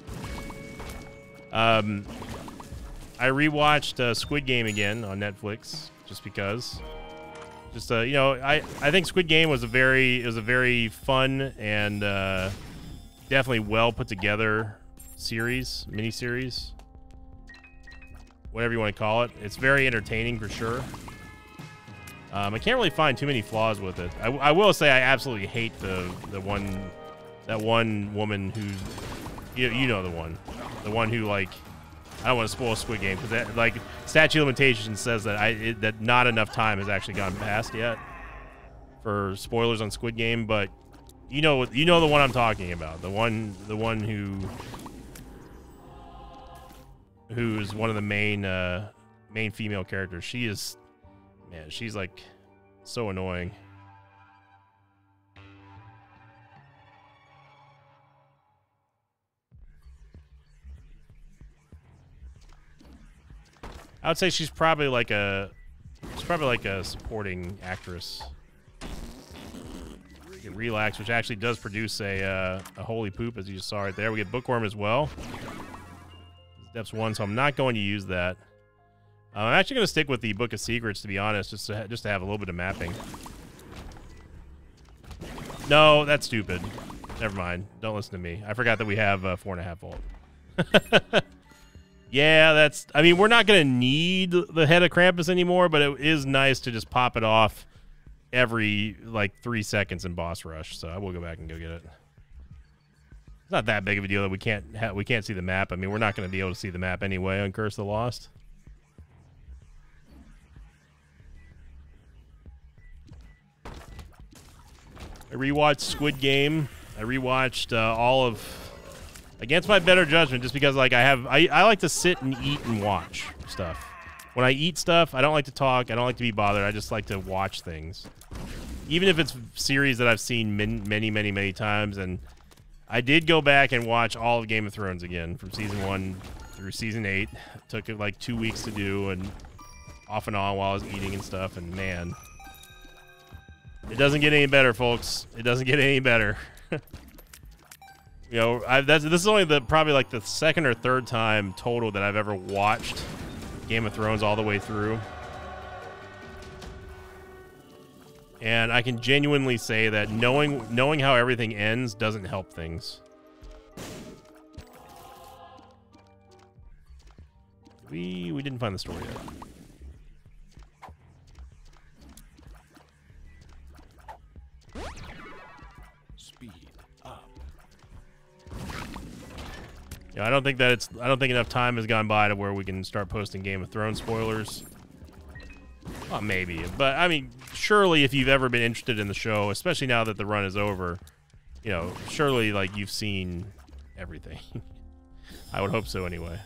Um, I rewatched uh, Squid Game again on Netflix. Just because, just uh, you know, I I think Squid Game was a very it was a very fun and uh, definitely well put together series, mini series, whatever you want to call it. It's very entertaining for sure. Um, I can't really find too many flaws with it. I, I will say I absolutely hate the the one that one woman who you you know the one, the one who like. I don't want to spoil Squid Game because that like statute of limitations says that I it, that not enough time has actually gone past yet for spoilers on Squid Game, but you know you know the one I'm talking about, the one the one who who's one of the main uh, main female characters. She is, man, she's like so annoying. I would say she's probably like a, she's probably like a supporting actress. We get Relax, which actually does produce a uh, a holy poop, as you just saw right there. We get Bookworm as well. Depths one, so I'm not going to use that. Uh, I'm actually going to stick with the Book of Secrets, to be honest, just to just to have a little bit of mapping. No, that's stupid. Never mind. Don't listen to me. I forgot that we have uh, four and a half volt. Yeah, that's... I mean, we're not going to need the head of Krampus anymore, but it is nice to just pop it off every, like, three seconds in boss rush. So I will go back and go get it. It's not that big of a deal that we can't ha we can't see the map. I mean, we're not going to be able to see the map anyway on Curse of the Lost. I rewatched Squid Game. I rewatched uh, all of... Against my better judgment, just because like I have, I, I like to sit and eat and watch stuff. When I eat stuff, I don't like to talk. I don't like to be bothered. I just like to watch things. even if it's series that I've seen many, many, many, many times, and I did go back and watch all of Game of Thrones again from season one through season eight. It took it like two weeks to do, and off and on while I was eating and stuff, and man, it doesn't get any better, folks. It doesn't get any better. You know, I, that's, this is only the probably like the second or third time total that I've ever watched Game of Thrones all the way through. And I can genuinely say that knowing knowing how everything ends doesn't help things. We we didn't find the story yet. Yeah, I don't think that it's. I don't think enough time has gone by to where we can start posting Game of Thrones spoilers. Well, maybe, but I mean, surely if you've ever been interested in the show, especially now that the run is over, you know, surely like you've seen everything. I would hope so, anyway.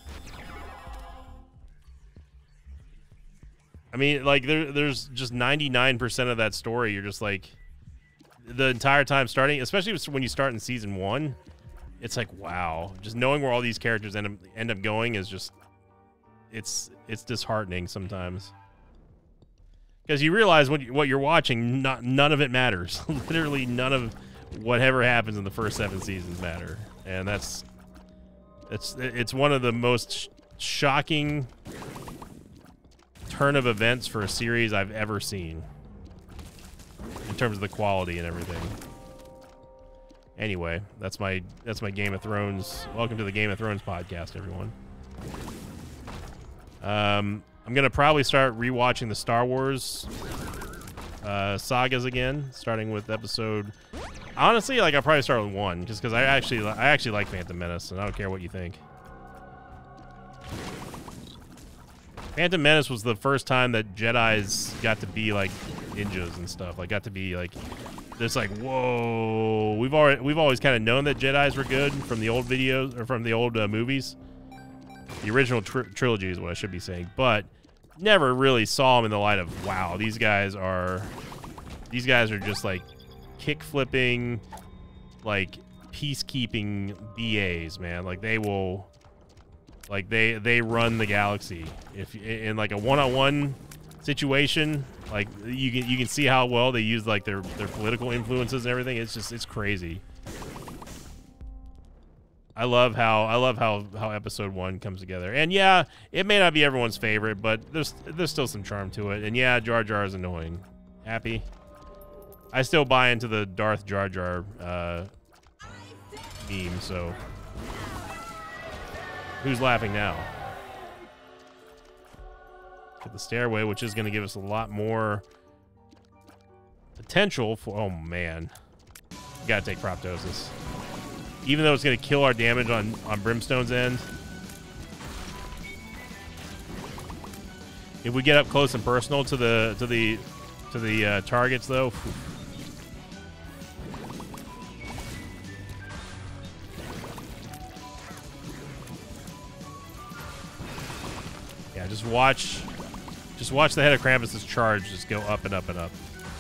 I mean, like there, there's just ninety-nine percent of that story. You're just like the entire time starting, especially when you start in season one. It's like, wow, just knowing where all these characters end up, end up going is just, it's it's disheartening sometimes. Because you realize what, what you're watching, not, none of it matters. Literally none of whatever happens in the first seven seasons matter. And that's, it's, it's one of the most sh shocking turn of events for a series I've ever seen. In terms of the quality and everything. Anyway, that's my that's my Game of Thrones. Welcome to the Game of Thrones podcast, everyone. Um, I'm gonna probably start rewatching the Star Wars uh, sagas again, starting with episode. Honestly, like I'll probably start with one, just because I actually I actually like Phantom Menace, and I don't care what you think. Phantom Menace was the first time that Jedis got to be like ninjas and stuff. Like got to be like. It's like, whoa, we've already we've always kind of known that Jedis were good from the old videos or from the old uh, movies. The original tr trilogy is what I should be saying, but never really saw them in the light of, wow, these guys are these guys are just like kick flipping, like peacekeeping B As, man. Like they will, like they they run the galaxy. If in like a one-on-one situation. Like you can you can see how well they use like their their political influences and everything. It's just it's crazy. I love how I love how how episode one comes together. And yeah, it may not be everyone's favorite, but there's there's still some charm to it. And yeah, Jar Jar is annoying. Happy. I still buy into the Darth Jar Jar uh, meme. So who's laughing now? Get the stairway, which is going to give us a lot more potential for. Oh man, gotta take Proptosis, even though it's going to kill our damage on on Brimstone's end. If we get up close and personal to the to the to the uh, targets, though. Whew. Yeah, just watch. Just watch the head of Krampus's charge just go up and up and up.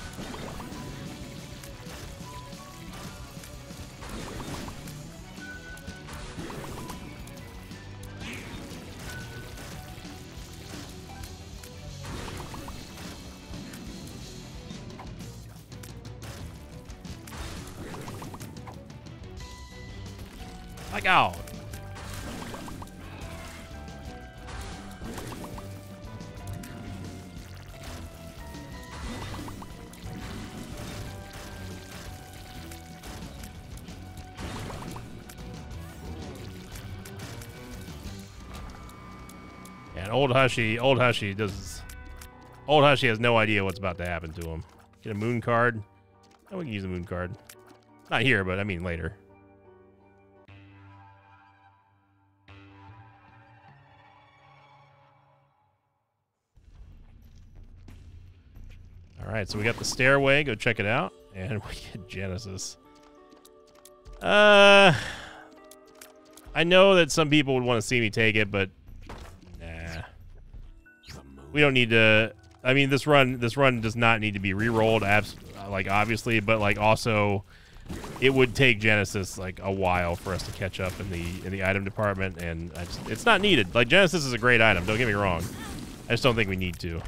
Like, ow. And old Hushy, old Hushy does. Old Hushy has no idea what's about to happen to him. Get a moon card. Oh, we can use a moon card. Not here, but I mean later. All right, so we got the stairway. Go check it out, and we get Genesis. Uh, I know that some people would want to see me take it, but nah, we don't need to. I mean, this run this run does not need to be re-rolled, abs like obviously, but like also, it would take Genesis like a while for us to catch up in the in the item department, and I just, it's not needed. Like Genesis is a great item. Don't get me wrong. I just don't think we need to.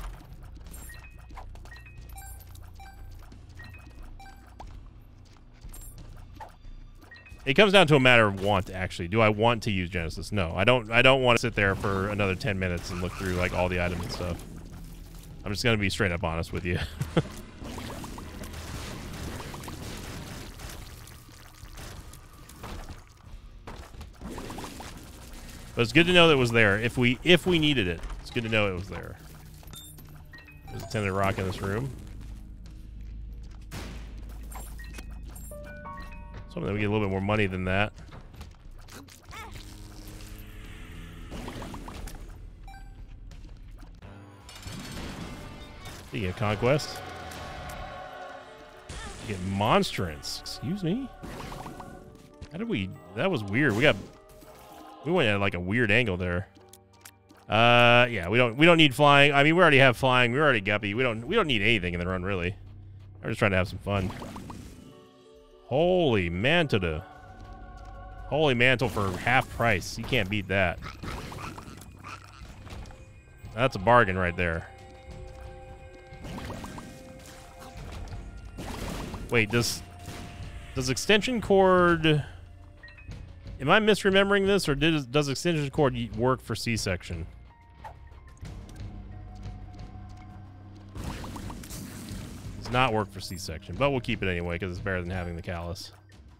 It comes down to a matter of want, actually. Do I want to use Genesis? No, I don't. I don't want to sit there for another ten minutes and look through like all the items and stuff. I'm just gonna be straight up honest with you. But it's good to know that it was there. If we if we needed it, it's good to know it was there. There's a tinted rock in this room. Something that we get a little bit more money than that. You get Conquest. You get Monstrance. Excuse me? How did we... That was weird. We got... We went at like a weird angle there. Uh, yeah, we don't we don't need flying. I mean, we already have flying. We already guppy. We don't we don't need anything in the run, really. We're just trying to have some fun. Holy Mantada. Holy Mantle for half price. You can't beat that. That's a bargain right there. Wait, does does extension cord... Am I misremembering this, or did, does extension cord work for C-section? Does not work for C-section, but we'll keep it anyway because it's better than having the callus.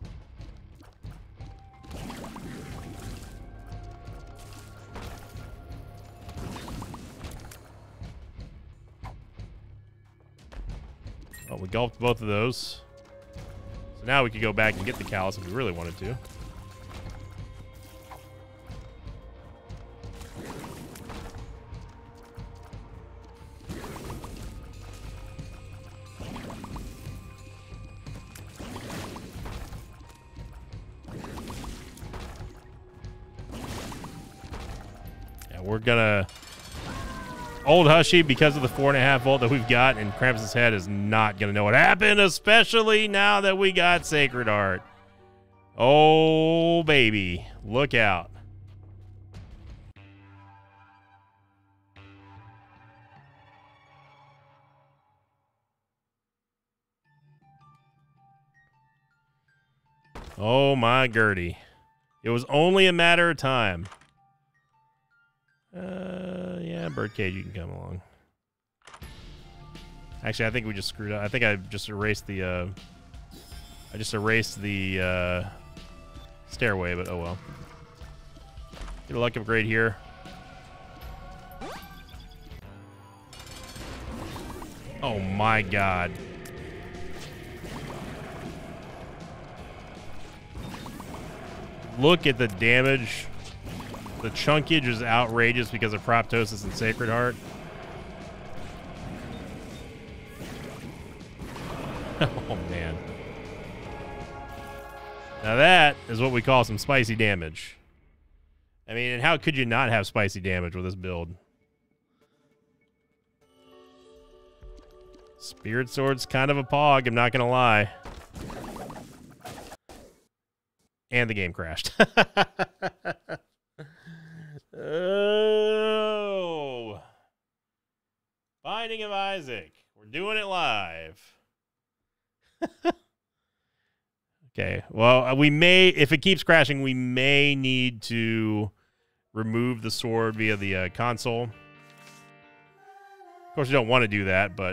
Well, we gulped both of those. So now we could go back and get the callus if we really wanted to. We're gonna old Hushy, because of the four and a half volt that we've got, and Krampus' head is not gonna know what happened, especially now that we got Sacred Heart. Oh baby, look out. Oh my Gertie. It was only a matter of time. Uh, yeah, Birdcage, you can come along. Actually, I think we just screwed up. I think I just erased the, uh... I just erased the, uh... stairway, but oh well. Get a luck upgrade here. Oh my god. Look at the damage. The chunkage is outrageous because of Proptosis and Sacred Heart. Oh, man. Now that is what we call some spicy damage. I mean, and how could you not have spicy damage with this build? Spirit Sword's kind of a pog, I'm not going to lie. And the game crashed. Oh, Binding of Isaac. We're doing it live. Okay. Well, we may, if it keeps crashing, we may need to remove the sword via the uh, console. Of course, we don't want to do that, but...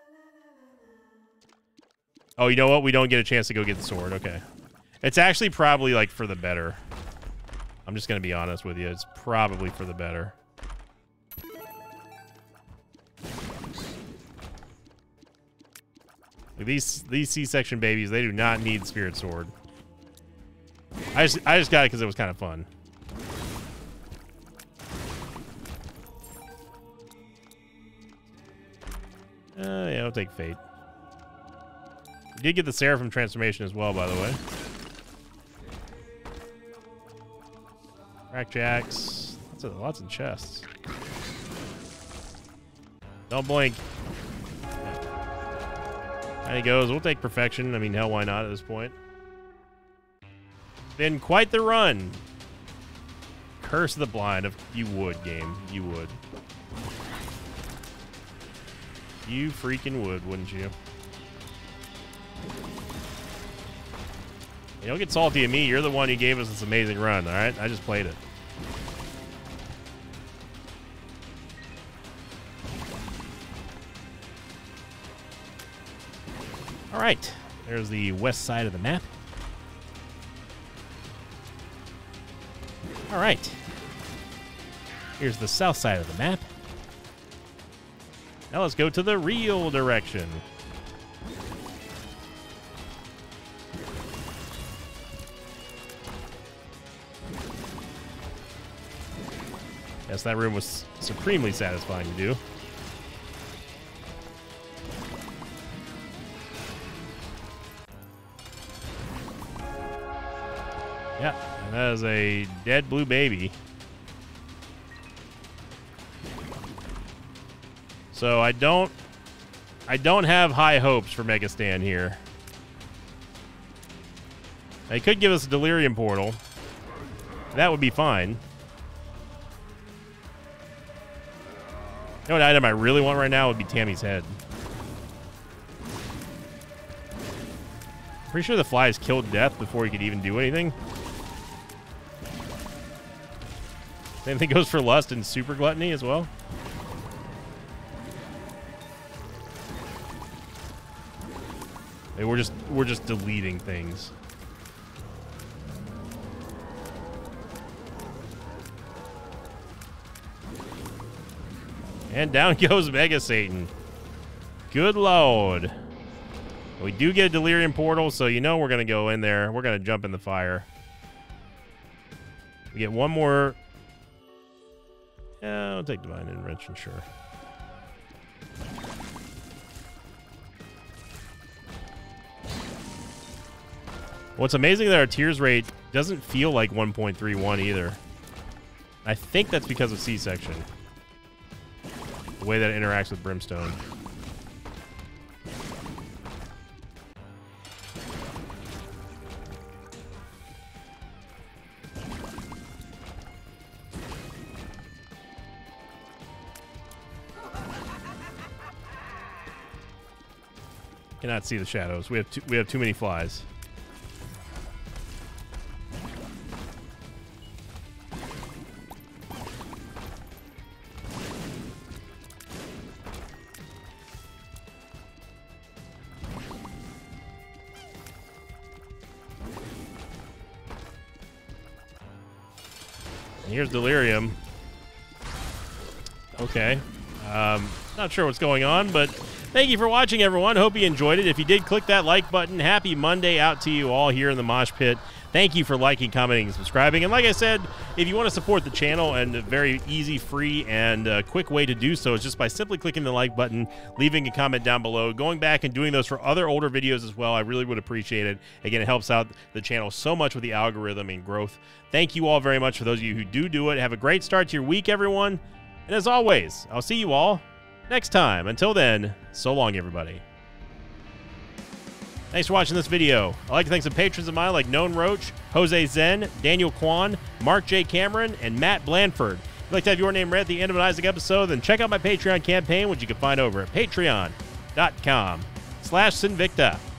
Oh, you know what? We don't get a chance to go get the sword. Okay. It's actually probably, like, for the better. I'm just going to be honest with you. It's probably for the better. Like these these C-section babies, they do not need Spirit Sword. I just, I just got it because it was kind of fun. Uh, yeah, I'll take Fate. We did get the Seraphim transformation as well, by the way. Crackjacks. Lots of, lots of chests. Don't blink. And he goes, we'll take perfection. I mean, hell, why not at this point? Been quite the run. Curse of the Blind. If you would, game. You would. You freaking would, wouldn't you? You don't get salty at me. You're the one who gave us this amazing run, all right? I just played it. All right. There's the west side of the map. All right. Here's the south side of the map. Now let's go to the real direction. Yes, that room was supremely satisfying to do. Yeah, and that is a dead blue baby. So I don't I don't have high hopes for Mega Stan here. They could give us a Delirium Portal. That would be fine. You know what item I really want right now would be Tammy's head. Pretty sure the flies killed death before he could even do anything. Same thing goes for Lust and Super Gluttony as well. Hey, we're just we're just deleting things. And down goes Mega Satan. Good Lord. We do get a Delirium Portal, so you know we're going to go in there. We're going to jump in the fire. We get one more. Yeah, I'll take Divine Intervention, sure. What's amazing that our tears rate doesn't feel like one point three one either. I think that's because of C-section. The way that it interacts with Brimstone. Cannot see the shadows. We have too, we have too many flies. Here's Delirium. Okay. Um, not sure what's going on, but thank you for watching, everyone. Hope you enjoyed it. If you did, click that like button. Happy Monday out to you all here in the Mosh Pit. Thank you for liking, commenting, and subscribing. And like I said, if you want to support the channel, and a very easy, free, and uh, quick way to do so is just by simply clicking the like button, leaving a comment down below, going back and doing those for other older videos as well. I really would appreciate it. Again, it helps out the channel so much with the algorithm and growth. Thank you all very much for those of you who do do it. Have a great start to your week, everyone. And as always, I'll see you all next time. Until then, so long, everybody. Thanks for watching this video. I'd like to thank some patrons of mine like Known Roach, Jose Zen, Daniel Kwan, Mark J. Cameron, and Matt Blanford. If you'd like to have your name read at the end of an Isaac episode, then check out my Patreon campaign, which you can find over at patreon dot com slash Sinvicta.